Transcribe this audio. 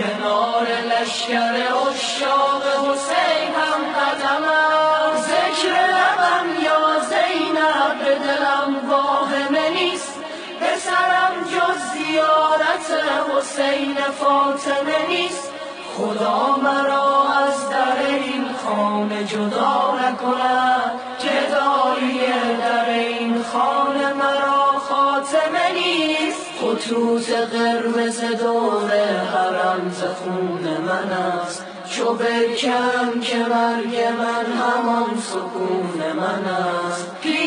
کنار لشکر عشاق حسین هم قدمم، ذکر لبم یا زینب به دلم واهمه نیست، پسرم جز زیارت حسین فاطمه نیست. خدا مرا از در این خانه جدا نکند، جدایی در این خانه مرا خاتمه نیست. خطوط قرمز دور حرم ز خون من است، چو بکن که مرگ من همان سکون من است.